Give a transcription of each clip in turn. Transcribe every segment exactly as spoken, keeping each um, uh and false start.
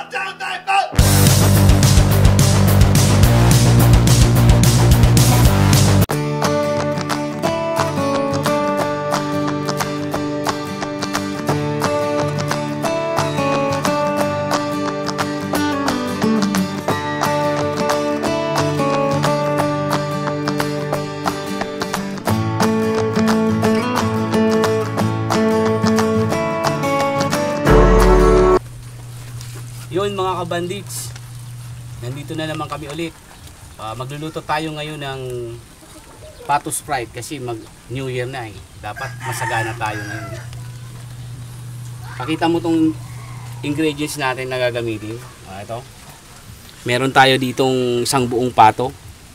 Yun mga kabandits, nandito na naman kami ulit. uh, Magluluto tayo ngayon ng patos fried kasi mag New Year na eh. Dapat masagana tayo ngayon. Pakita mo tong ingredients natin na gagamitin. uh, Ito, meron tayo ditong isang buong pato.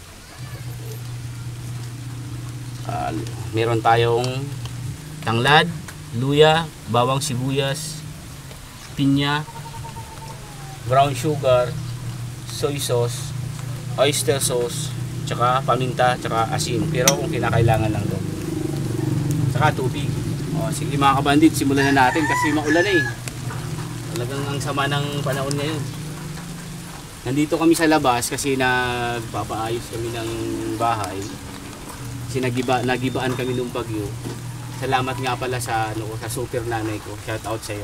uh, Meron tayong tanglad, luya, bawang sibuyas, pinya, brown sugar, soy sauce, oyster sauce, tsaka paminta, tsaka asin. Pero kung kinakailangan lang doon. Tsaka tubig. O, sige mga kabandit, simulan na natin kasi maulan na eh. Talagang ang sama ng panahon ngayon. Nandito kami sa labas kasi nagpapaayos kami ng bahay. Kasi nagiba, nagibaan kami ng bagyo. Salamat nga pala sa, ano, sa super nanay ko. Shout out sa'yo.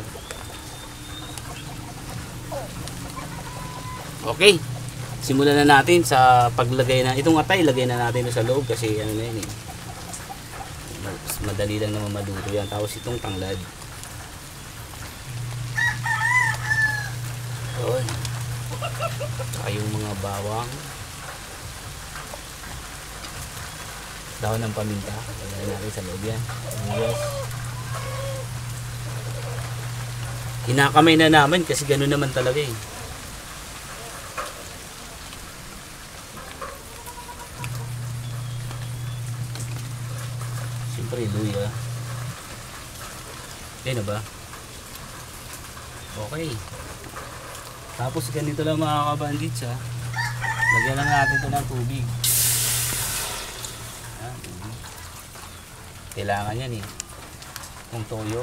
Okay, simulan na natin sa paglagay na itong atay, lagay na natin sa loob kasi ano na yun eh. Madali lang naman maluto yan. Tapos itong tanglad. Yun. Saka yung mga bawang. Dahon ng paminta. Lagay natin sa loob yan. Yes. Kinakamay na naman kasi gano'n naman talaga eh. Siyempre, luya. Okay na ba? Okay. Tapos ganito lang mga kabandits ha. Lagyan lang natin ito ng tubig. Ayan, tubig. Kailangan yan eh. Kung toyo.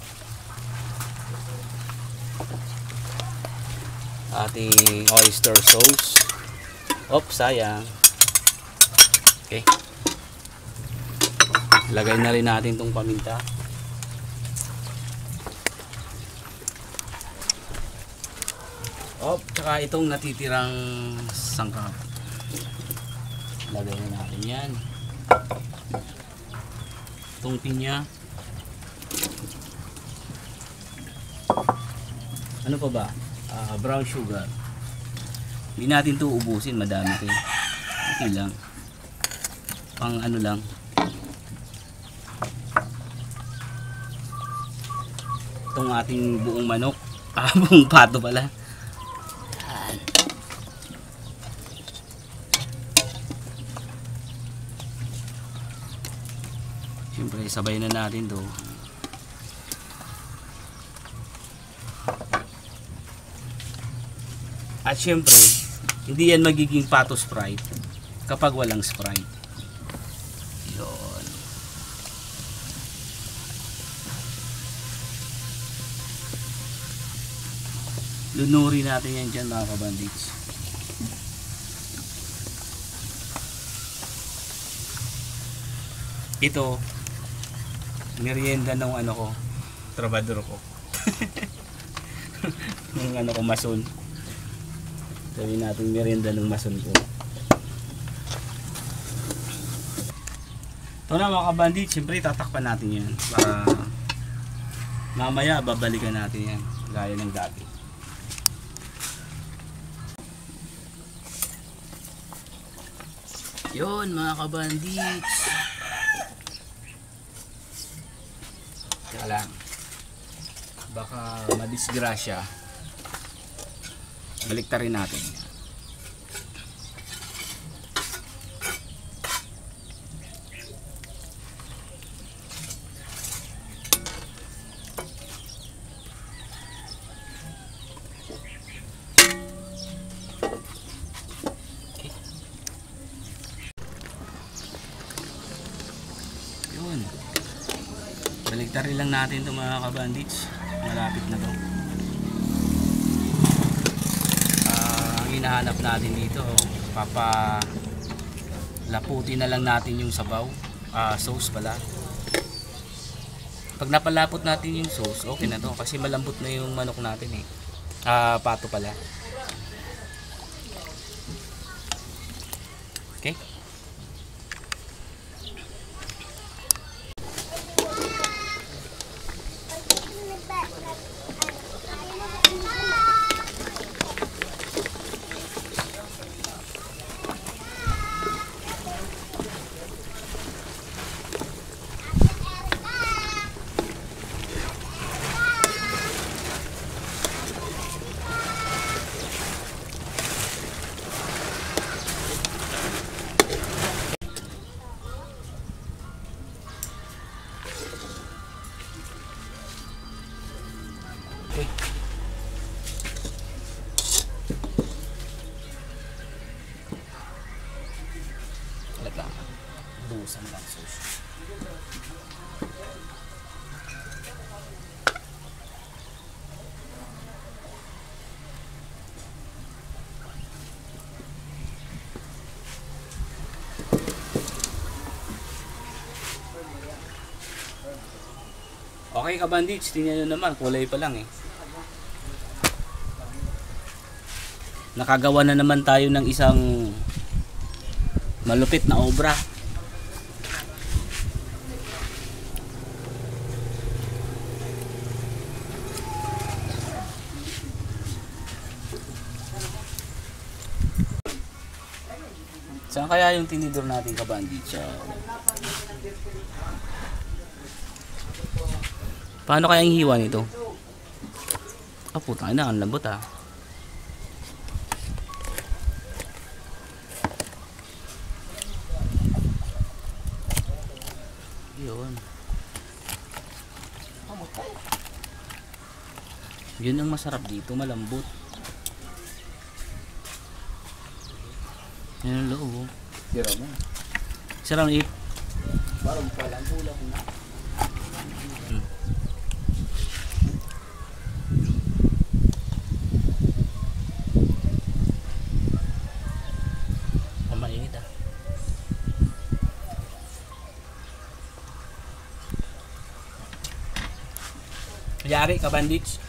Ating oyster sauce. Oops, sayang. Okay. Lagay na rin natin itong paminta. Op, tsaka itong natitirang sangkap. Lagay na natin yan. Itong pinya. Ano pa ba? Uh, brown sugar. Hindi natin ito ubusin, madami ito. Okay lang. Pang ano lang. Itong ating buong manok, ah, buong pato pala. Yan. Siyempre sabay na natin to. At siyempre hindi yan magiging patos fried kapag walang Sprite. Yun. Lunuri natin yan dyan mga kabandits. Ito merienda ng ano ko, trabador ko. Ng ano ko, mason. Sabihin natin merienda ng mason ko. Ito na mga kabandits, siyempre tatakpan natin yan para mamaya babalikan natin yan gaya ng dati. Yun mga kabandits. Teka lang, baka madisgrasya. Baliktarin natin. Baliktarin lang natin itong mga kabandits. Malapit na to. hahanap natin dito. Papa laputin na lang natin yung sabaw, ah, sauce pala. Pag napalapot natin yung sauce, okay na to kasi malambot na yung manok natin eh. Ah, pato pala. Okay? Okay. Wala lang. Busan lang sauce. Okay kabandits, tingnan nyo naman, kulay pa lang eh. Nakagawa na naman tayo ng isang malupit na obra. Saan kaya yung tinidor natin kabandits? Paano kaya yung hiwa nito? Ah, putang ina, ang lambot ah. Yun. Yun ang masarap dito, malambot. Yan ang loob. Sira mo. Sarang ip. Parang palang ulam na. Hmm. Mainit ah. Yari kabandits.